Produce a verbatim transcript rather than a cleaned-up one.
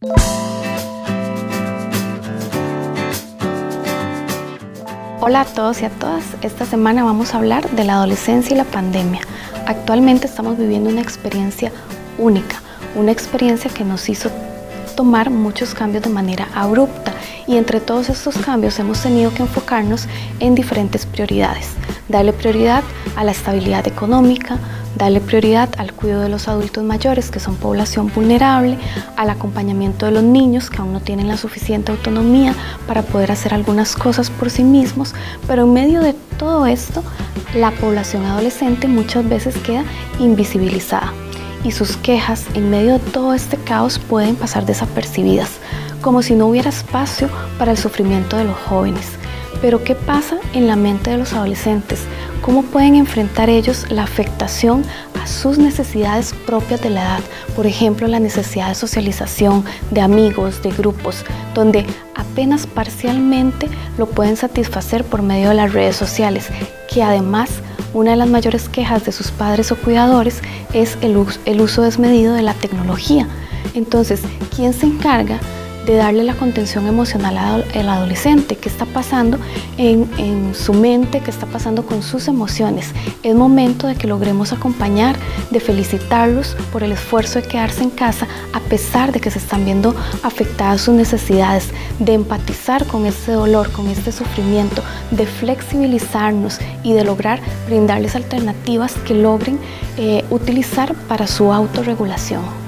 Hola a todos y a todas, esta semana vamos a hablar de la adolescencia y la pandemia. Actualmente estamos viviendo una experiencia única, una experiencia que nos hizo tomar muchos cambios de manera abrupta y entre todos estos cambios hemos tenido que enfocarnos en diferentes prioridades. Darle prioridad a la estabilidad económica, darle prioridad al cuidado de los adultos mayores que son población vulnerable, al acompañamiento de los niños que aún no tienen la suficiente autonomía para poder hacer algunas cosas por sí mismos, pero en medio de todo esto la población adolescente muchas veces queda invisibilizada y sus quejas en medio de todo este caos pueden pasar desapercibidas, como si no hubiera espacio para el sufrimiento de los jóvenes. Pero ¿qué pasa en la mente de los adolescentes? ¿Cómo pueden enfrentar ellos la afectación a sus necesidades propias de la edad? Por ejemplo, la necesidad de socialización, de amigos, de grupos, donde apenas parcialmente lo pueden satisfacer por medio de las redes sociales, que además una de las mayores quejas de sus padres o cuidadores es el uso, el uso desmedido de la tecnología. Entonces, ¿quién se encarga de darle la contención emocional al adolescente? ¿Qué está pasando en, en su mente? ¿Qué está pasando con sus emociones? Es momento de que logremos acompañar, de felicitarlos por el esfuerzo de quedarse en casa a pesar de que se están viendo afectadas sus necesidades, de empatizar con este dolor, con este sufrimiento, de flexibilizarnos y de lograr brindarles alternativas que logren eh, utilizar para su autorregulación.